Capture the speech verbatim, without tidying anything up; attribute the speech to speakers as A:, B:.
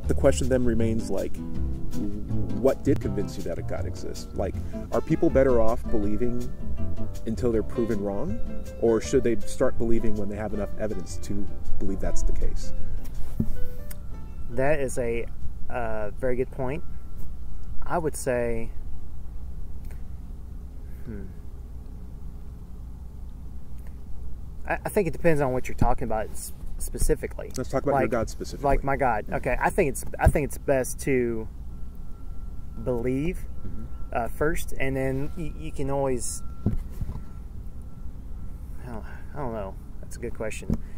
A: the question then remains, like, what did convince you that a God exists? Like, are people better off believing until they're proven wrong? Or should they start believing when they have enough evidence to believe that's the case?
B: That is a uh, very good point. I would say, hmm, I, I think it depends on what you're talking about specifically.
A: Let's talk about
B: like,
A: your God specifically.
B: Like my God. Okay, I think it's I think it's best to believe mm-hmm. uh, first, and then you, you can always. I don't, I don't know. That's a good question.